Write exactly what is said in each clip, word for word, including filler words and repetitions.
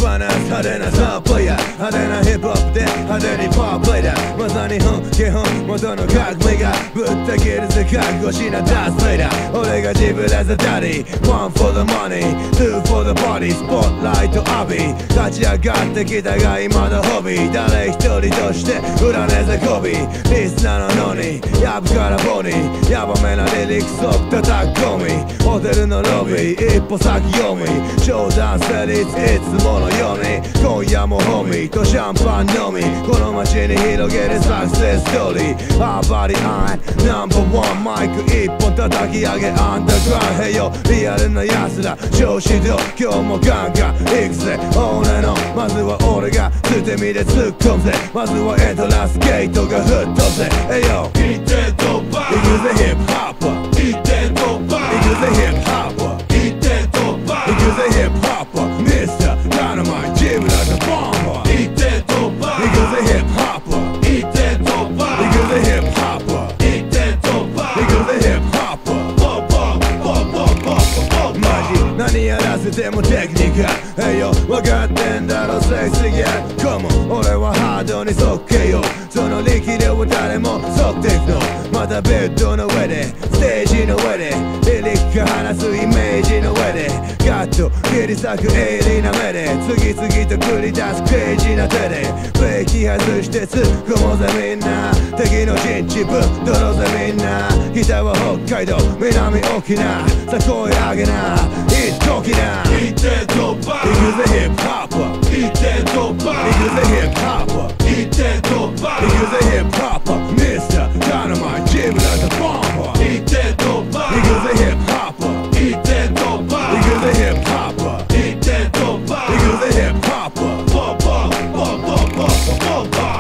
放す派手なサープレイヤー、派手なヒップホップで派手にパワープレイだ。まさに本基本元の革命がぶった切るぜ覚悟しなダースレイダー。俺が自分as a daddy One for the money Two for the body スポットライト浴び立ち上がってきたが今のホビー。誰一人として裏ねぜこびリスナーののにやぶからぼにヤバめなリリックスを叩き込みホテルのロビー一歩先読み冗談成立いつものように今夜もホミーとシャンパン飲みこの街に広げるサクセスストーリー。アーバリアンナンバーワンマイク一本叩き上げアンダーグラウンド。へよリアルな奴ら調子ど今日もガンガン行くぜ俺のまずは俺が捨て身で突っ込むぜ。まずはエントランスゲートが吹っ飛ぶぜ。えよ一点突破行くぜヒップホップ一点突破行くぜヒップホップ一点突破行くぜヒップホップミスターダイナマイトジムラとボンバー一点突破行くぜヒップホップ一点突破行くぜヒップホップ一点突破行くぜヒップホップポンポンポンポンポンポンポンマジ何やらせてもテクニックへよ分かってんだろセクシーゲー Come on 俺はハードにそっけよその力量を誰もそっていくのまたベッドの上でステージの上でリリック話すイメージの上でガッと切り裂く鋭利な目で次々と繰り出すクレイジーな手でブレーキ外して突っ込もうぜみんな敵の陣地ぶっ取ろうぜみんな北は北海道南沖縄さあ声上げな一時な一点突破行くぜヒップホップ一点突破行くぜヒップホップ一点突破行くぜヒップホップミスターダイナマイトジムラとボンバー一点突破行くぜヒップホップ一点突破行くぜヒップホップ一点突破行くぜヒップホップポンポンポンポンポンポンポン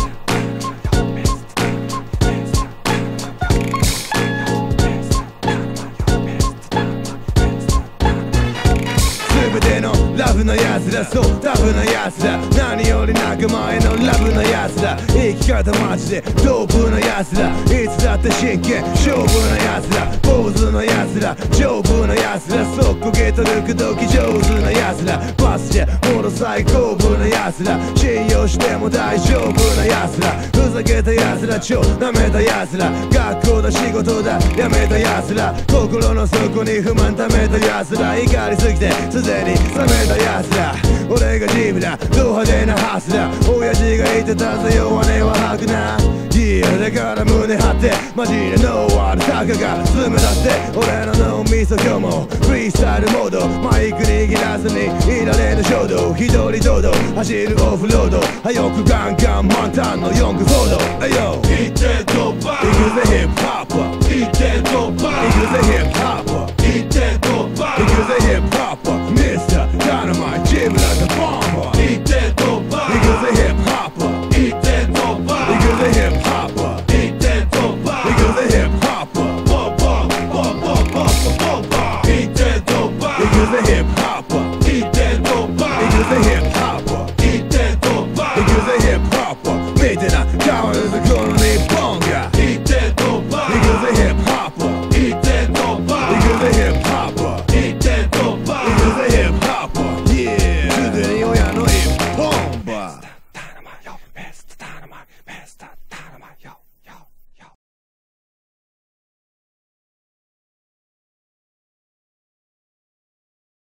全てのラブな奴らそうタフな奴ら何より仲間へのラブな奴ら生き方マジでドープな奴らいつだって真剣勝負な奴ら坊主な奴ら丈夫な奴らそっこげとるくどき上手な奴らバスじゃもの最高部な奴ら信用しても大丈夫な奴らふざけた奴ら超舐めた奴ら学校だ仕事だやめた奴ら心の底に不満溜めた奴ら怒りすぎてすでに冷めた奴ら俺がジムだド派手なハスだ親父が言ってたぜ弱音は吐くな Yeah だから胸張ってマジでノーアルタカが詰めだって俺の脳みそ今日もフリースタイルモードマイク握らずにいられぬ衝動一人堂々走るオフロード早くガンガン満タンのヨングフォードエヨ一点突破行くぜヒップホップ